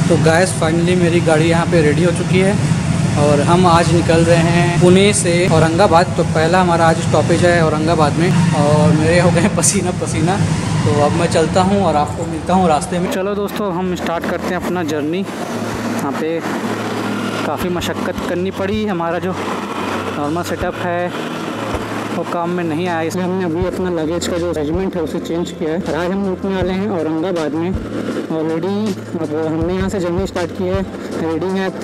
तो gas finally मेरी गाड़ी यहाँ पे रेडी हो चुकी है और हम आज निकल रहे हैं पुणे से औरंगाबाद। तो पहला हमारा आज स्टॉपेज है औरंगाबाद में और मेरे हो गए पसीना पसीना। तो अब मैं चलता हूँ और आपको मिलता हूँ रास्ते में। चलो दोस्तों, हम स्टार्ट करते हैं अपना जर्नी। यहाँ पे काफ़ी मशक्क़त करनी पड़ी। हमारा जो नॉर्मल सेटअप है वो काम में नहीं आया, इसलिए हमने अभी अपना लगेज का जो अरेंजमेंट है उसे चेंज किया है। आज हम रुकने वाले हैं औरंगाबाद में। ऑलरेडी अब हमने यहाँ से जर्नी स्टार्ट की है। रीडिंग है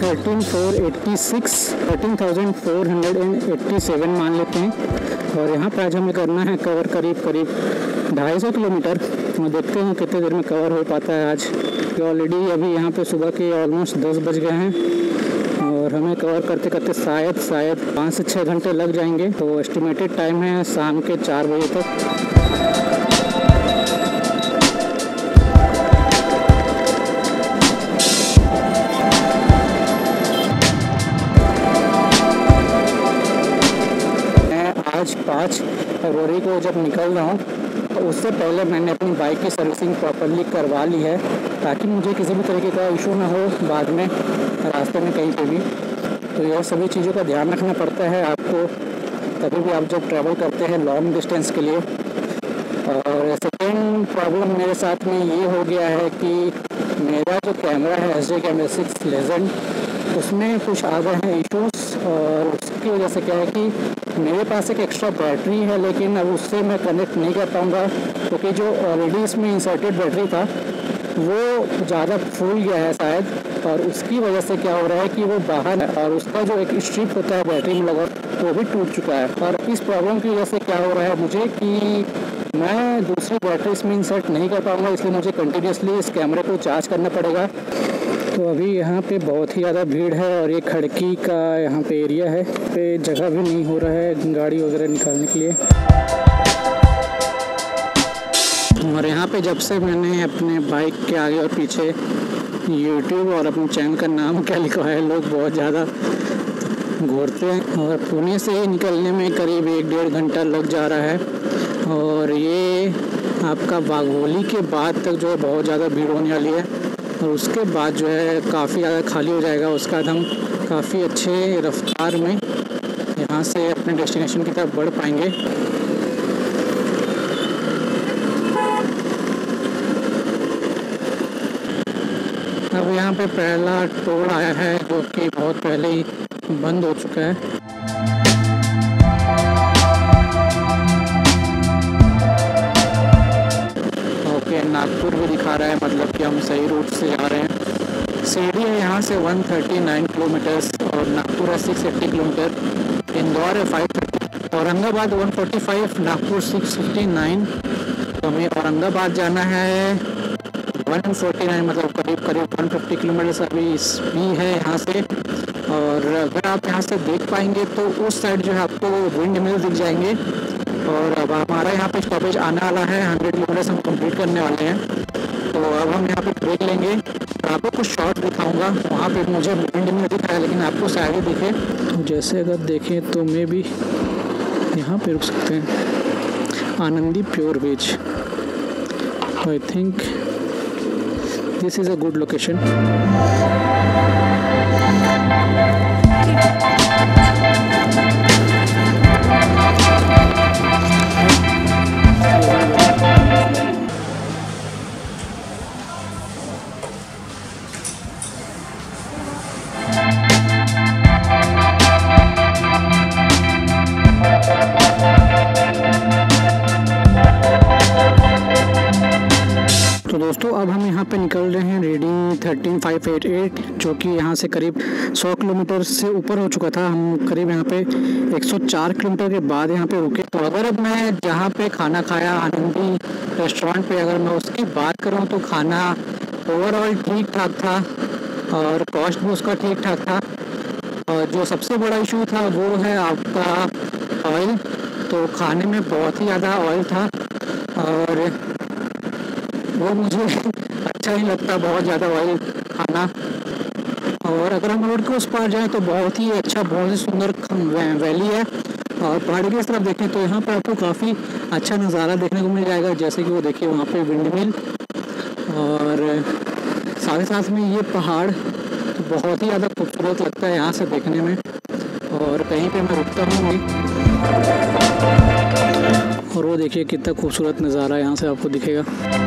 13,487 मान लेते हैं। और यहाँ पर आज हमें करना है कवर करीब 250 किलोमीटर। और देखते हैं कितने देर में कवर हो पाता है आज। ऑलरेडी अभी यहाँ पे सुबह के ऑलमोस्ट 10 बज गए हैं और हमें कवर करते करते शायद 5 से 6 घंटे लग जाएंगे। तो एस्टिमेटेड टाइम है शाम के 4 बजे तक। मैं आज 5 फरवरी को जब निकल रहा हूँ तो उससे पहले मैंने अपनी बाइक की सर्विसिंग प्रॉपरली करवा ली है, ताकि मुझे किसी भी तरीके का इशू ना हो बाद में रास्ते में कहीं पे भी। तो यह सभी चीज़ों का ध्यान रखना पड़ता है आपको कभी भी आप जब ट्रैवल करते हैं लॉन्ग डिस्टेंस के लिए। और सेकेंड प्रॉब्लम मेरे साथ में ये हो गया है कि मेरा जो कैमरा है SD कैमरा 6 लेजेंड, उसमें कुछ आ गए हैं इशूज़। और उसकी वजह से क्या है कि मेरे पास एक एक्स्ट्रा बैटरी है, लेकिन अब उससे मैं कनेक्ट नहीं कर पाऊँगा क्योंकि जो ऑलरेडी इसमें इंसर्टेड बैटरी था वो ज़्यादा फूल गया है शायद। और उसकी वजह से क्या हो रहा है कि वो बाहर है और उसका जो एक स्ट्रिप होता है बैटरी में लगा वो भी टूट चुका है। और इस प्रॉब्लम की वजह से क्या हो रहा है मुझे कि मैं दूसरी बैटरी इसमें इंसर्ट नहीं कर पाऊँगा, इसलिए मुझे कंटिन्यूसली इस कैमरे को चार्ज करना पड़ेगा। तो अभी यहाँ पे बहुत ही ज़्यादा भीड़ है और ये खड़की का यहाँ पे एरिया है, पे जगह भी नहीं हो रहा है गाड़ी वगैरह निकालने के लिए। और यहाँ पे जब से मैंने अपने बाइक के आगे और पीछे YouTube और अपने चैनल का नाम क्या लिखा है, लोग बहुत ज़्यादा घूरते हैं। और पुणे से ही निकलने में करीब 1-1.5 घंटा लग जा रहा है। और ये आपका वाघोली के बाद तक जो है बहुत ज़्यादा भीड़ होने वाली है और उसके बाद जो है काफ़ी ज़्यादा खाली हो जाएगा। उसके बाद हम काफ़ी अच्छे रफ्तार में यहाँ से अपने डेस्टिनेशन की तरफ बढ़ पाएंगे। अब यहाँ पे पहला टोल आया है जो कि बहुत पहले ही बंद हो चुका है। ओके, नागपुर भी दिखा रहा है, मतलब कि हम सही रूट से जा रहे हैं। सीडी है यहाँ से 139 किलोमीटर्स और नागपुर है 680 किलोमीटर। इंदौर है 530, औरंगाबाद 145, नागपुर 659। तो हमें औरंगाबाद जाना है 149, मतलब करीब 150 किलोमीटर अभी भी है यहाँ से। और अगर आप यहाँ से देख पाएंगे तो उस साइड जो है आपको विंड मिल दिख जाएंगे। और अब हमारा यहाँ पे स्टॉपेज आने वाला है, 100 किलोमीटर हम कंप्लीट करने वाले हैं। तो अब हम यहाँ पे ब्रेक लेंगे। आपको कुछ शॉट दिखाऊंगा, वहाँ पे मुझे विंड मिल दिखा है लेकिन आपको शायद ही दिखे। जैसे अगर देखें तो मे भी यहाँ पे रुक सकते हैं, Anandi pure veg. I think this is a good location. तो दोस्तों, अब हम यहाँ पे निकल रहे हैं। रीडिंग 13,588 जो कि यहाँ से करीब 100 किलोमीटर से ऊपर हो चुका था। हम करीब यहाँ पे 104 किलोमीटर के बाद यहाँ पे रुके। तो अगर अब मैं जहाँ पे खाना खाया आनंदी रेस्टोरेंट पे, अगर मैं उसकी बात करूँ तो खाना ओवरऑल ठीक ठाक था और कॉस्ट भी उसका ठीक ठाक था। और जो सबसे बड़ा इशू था वो है आपका ऑयल। तो खाने में बहुत ही ज़्यादा ऑयल था और वो मुझे अच्छा ही लगता, बहुत ज़्यादा ऑयल खाना। और अगर हम रोड के उस पार जाएँ तो बहुत ही अच्छा, बहुत ही सुंदर वैली है। और पहाड़ी की तरफ देखें तो यहाँ पर आपको काफ़ी अच्छा नज़ारा देखने को मिल जाएगा। जैसे कि वो देखिए वहाँ पे विंड मिल और साथ ही साथ में ये पहाड़ तो बहुत ही ज़्यादा खूबसूरत लगता है यहाँ से देखने में। और कहीं पे मैं रुकता हूँ और वो देखिए कितना खूबसूरत नज़ारा यहाँ से आपको दिखेगा।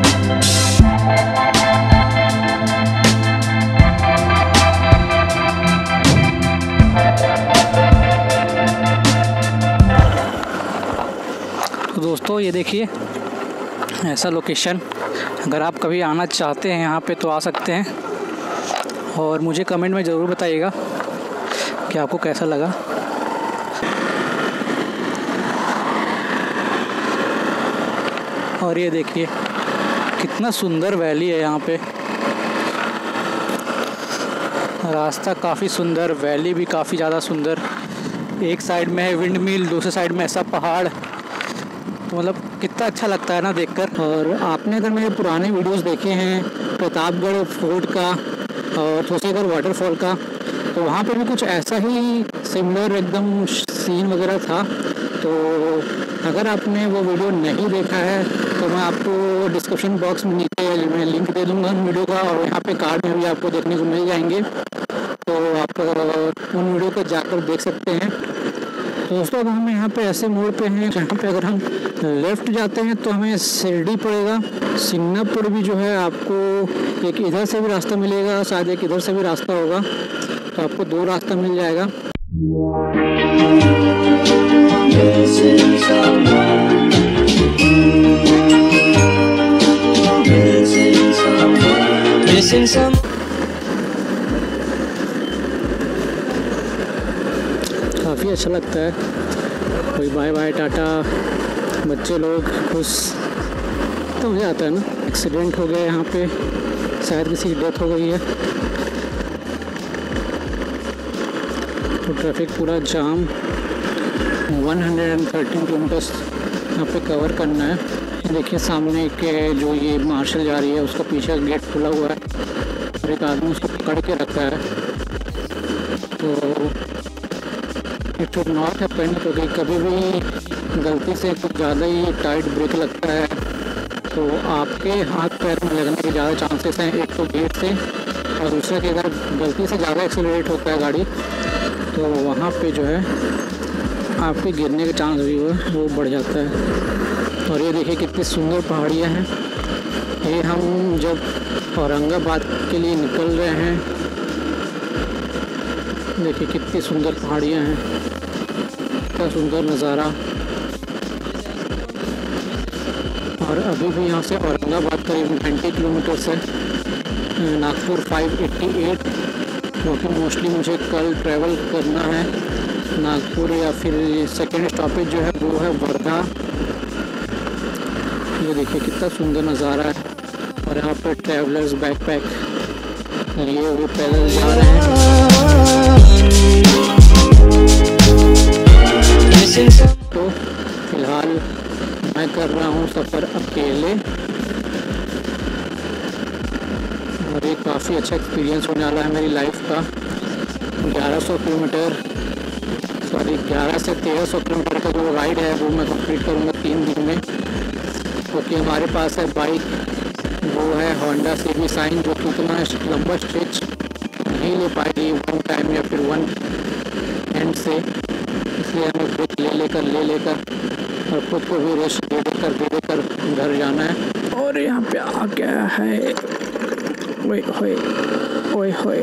तो दोस्तों ये देखिए ऐसा लोकेशन, अगर आप कभी आना चाहते हैं यहाँ पे तो आ सकते हैं। और मुझे कमेंट में ज़रूर बताइएगा कि आपको कैसा लगा। और ये देखिए कितना सुंदर वैली है यहाँ पे, रास्ता काफ़ी सुंदर, वैली भी काफ़ी ज़्यादा सुंदर। एक साइड में है विंड मिल, दूसरे साइड में ऐसा पहाड़, तो मतलब कितना अच्छा लगता है ना देखकर। और आपने अगर मेरे पुराने वीडियोस देखे हैं प्रतापगढ़ फोर्ट का और ठोसेघर वाटरफॉल का, तो वहाँ पे भी कुछ ऐसा ही सिमिलर एकदम सीन वगैरह था। तो अगर आपने वो वीडियो नहीं देखा है तो मैं आपको डिस्क्रिप्शन बॉक्स में नीचे मैं लिंक दे दूँगा उन वीडियो का, और यहाँ पे कार्ड में भी आपको देखने को मिल जाएंगे, तो आप उन वीडियो को जाकर देख सकते हैं। तो दोस्तों अब हम यहाँ पे ऐसे मोड़ पे हैं जहाँ पे अगर हम लेफ़्ट जाते हैं तो हमें शिरडी पड़ेगा। सिंगनापुर भी जो है आपको एक इधर से भी रास्ता मिलेगा, शायद एक इधर से भी रास्ता होगा, तो आपको दो रास्ता मिल जाएगा। काफ़ी अच्छा लगता है। कोई बाय बाय टाटा, बच्चे लोग खुश तो हो जाता है ना। एक्सीडेंट हो गया यहाँ पे, शायद किसी की डेथ हो गई है, तो ट्रैफिक पूरा जाम। 113 किलोमीटर्स यहाँ पे कवर करना है। देखिए सामने के जो ये मार्शल जा रही है उसका पीछे गेट खुला हुआ है और एक आदमी उसको पकड़ के रखा है। तो इट शुड नॉट हैपन, क्योंकि कभी भी गलती से कुछ ज़्यादा ही टाइट ब्रेक लगता है तो आपके हाथ पैर में लगने के ज़्यादा चांसेस हैं, एक तो गेट से, और दूसरा कि अगर गलती से ज़्यादा एक्सेलरेट होता है गाड़ी तो वहाँ पे जो है आपके गिरने के चांस भी वो बढ़ जाता है। और ये देखिए कितनी सुंदर पहाड़ियाँ हैं। ये हम जब औरंगाबाद के लिए निकल रहे हैं, देखिए कितनी सुंदर पहाड़ियाँ हैं, कितना सुंदर नज़ारा। और अभी भी यहाँ से औरंगाबाद करीब 90 किलोमीटर से नागपुर 588, क्योंकि मोस्टली मुझे कल ट्रैवल करना है नागपुर, या फिर सेकेंड स्टॉपेज जो है वो है वर्धा। ये देखिए कितना सुंदर नज़ारा है। और यहाँ पर ट्रैवलर्स बैकपैक लिए हुए पैदल जा रहे हैं। तो फिलहाल मैं कर रहा हूँ सफ़र अकेले, और ये काफ़ी अच्छा एक्सपीरियंस होने वाला है मेरी लाइफ का। 1100 किलोमीटर, सॉरी 11 से 1300 किलोमीटर का जो राइड है वो मैं कंप्लीट करूँगा 3 दिन में, क्योंकि हमारे पास है बाइक, वो है होंडा CB साइन, जो कि उतना लंबा स्ट्रेच नहीं ले पाएगी वन टाइम या फिर वन एंड से, इसलिए हमें ब्रेक ले लेकर और खुद को भी रेस्ट दे देकर घर जाना है। और यहाँ पे आ गया है, ओए होए ओए होए,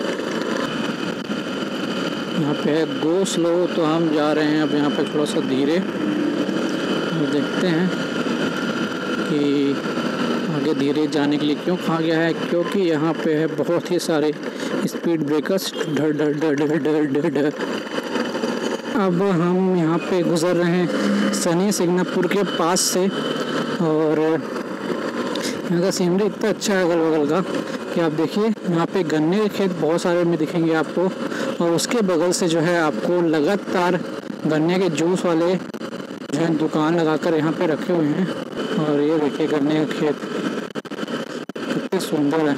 यहाँ पे है गो स्लो, तो हम जा रहे हैं अब यहाँ पे थोड़ा सा धीरे, और देखते हैं कि आगे धीरे जाने के लिए क्यों कहा गया है, क्योंकि यहाँ पे है बहुत ही सारे स्पीड ब्रेकर्स, डर डर डर डर डर डर डर। अब हम यहाँ पे गुजर रहे हैं सनी सिंगनापुर के पास से, और यहाँ का सीनरी इतना अच्छा है अगल बगल का कि आप देखिए यहाँ पे गन्ने के खेत बहुत सारे में दिखेंगे आपको, और उसके बगल से जो है आपको लगातार गन्ने के जूस वाले जो है दुकान लगाकर यहाँ पे रखे हुए हैं। और ये देखिए गन्ने के खेत कितने सुंदर है,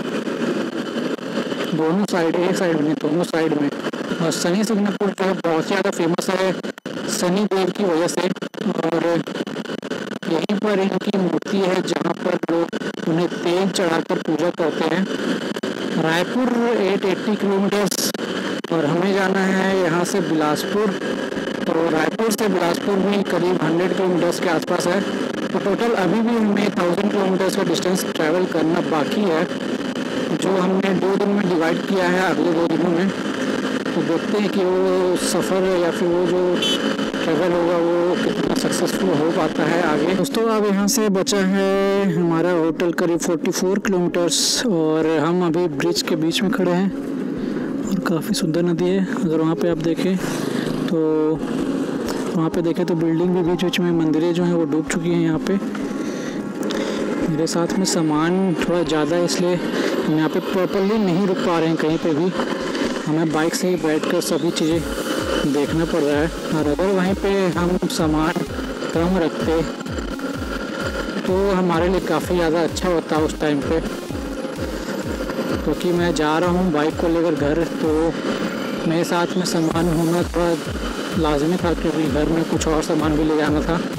दोनों साइड, एक साइड में दोनों साइड में। और सनी सिंगनापुर जो है बहुत ज़्यादा फेमस है सनी देव की वजह से, और यहीं पर इनकी मूर्ति है जहाँ पर लोग उन्हें तेल चढ़ाकर पूजा करते हैं। रायपुर 880 किलोमीटर्स और हमें जाना है यहाँ से बिलासपुर। तो रायपुर से बिलासपुर भी करीब 100 किलोमीटर्स के आसपास है। तो टोटल अभी भी हमें 1000 किलोमीटर्स का डिस्टेंस ट्रैवल करना बाकी है, जो हमने 2 दिन में डिवाइड किया है अगले 2 दिनों में। तो देखते हैं कि वो सफ़र या फिर वो जो ट्रैवल होगा वो कितना सक्सेसफुल हो पाता है आगे। दोस्तों अब यहाँ से बचा है हमारा होटल करीब 44 किलोमीटर्स और हम अभी ब्रिज के बीच में खड़े हैं और काफ़ी सुंदर नदी है। अगर वहाँ पे आप देखें तो बिल्डिंग भी बीच बीच में, मंदिरें जो हैं वो डूब चुकी हैं यहाँ पे। मेरे साथ में सामान थोड़ा ज़्यादा है इसलिए हम यहाँ पे प्रॉपरली नहीं रुक पा रहे हैं कहीं पे भी। हमें बाइक से ही बैठकर सभी चीज़ें देखना पड़ रहा है। और अगर वहीं पे हम सामान कम रखते तो हमारे लिए काफ़ी ज़्यादा अच्छा होता उस टाइम पे, क्योंकि मैं जा रहा हूँ बाइक को लेकर घर, तो मेरे साथ में सामान होना थोड़ा लाजमी था क्योंकि घर में कुछ और सामान भी ले जाना था।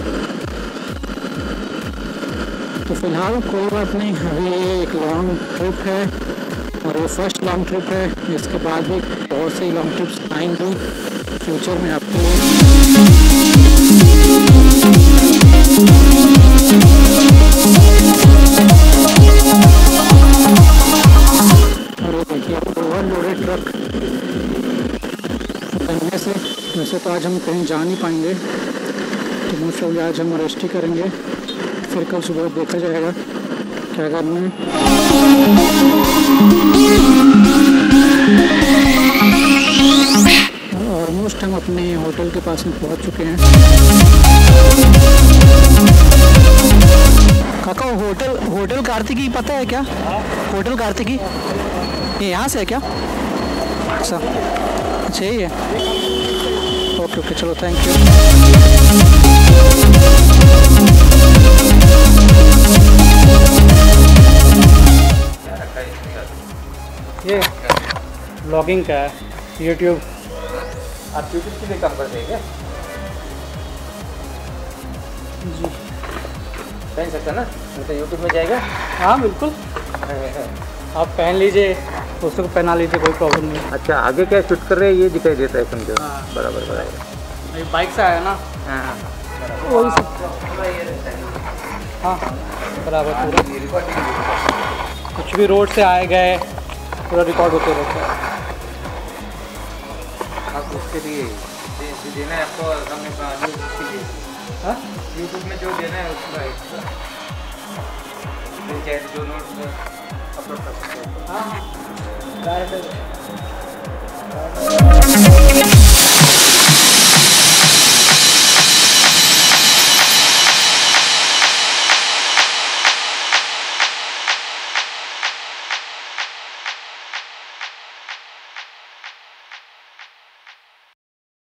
तो फ़िलहाल कोई बात नहीं, अभी ये एक लॉन्ग ट्रिप है और ये फर्स्ट लॉन्ग ट्रिप है। इसके बाद भी बहुत सी लॉन्ग ट्रिप्स आएंगी फ्यूचर में आपके लिए। और ये देखिए ओवरलोडेड ट्रक बनने से वैसे तो आज हम कहीं जा नहीं पाएंगे, तो मोस्ट ऑफ आज हम रेस्ट ही करेंगे, फिर कल सुबह देखा जाएगा क्या करना है। ऑलमोस्ट हम अपने होटल के पास में पहुंच चुके हैं। काका होटल कार्तिकी पता है क्या? होटल कार्तिकी ये यहाँ से है क्या? अच्छा यही है। ओके चलो थैंक यू। ये ब्लॉगिंग का है, यूट्यूब। आप यूट्यूब के लिए काम करते हैं क्या? जी पहन सकता ना, तो यूट्यूब में जाएगा। हाँ बिल्कुल, आप पहन लीजिए, दोस्तों को पहना लीजिए, कोई प्रॉब्लम नहीं। अच्छा आगे क्या शूट कर रहे हैं ये दिखाई देता है समझो। हाँ। बराबर ये बाइक से आया ना। हाँ वही सब। हाँ बराबर पूरा कुछ भी रोड से आए गए पूरा रिकॉर्ड होते रहता है। आप उसके लिए देना है आपको सामने का न्यूज़ उसके लिए। हाँ यूट्यूब में जो देना है उसका एक्स्ट्रा जो नोट्स अपलोड कर सकते हैं। हाँ डायरेक्ट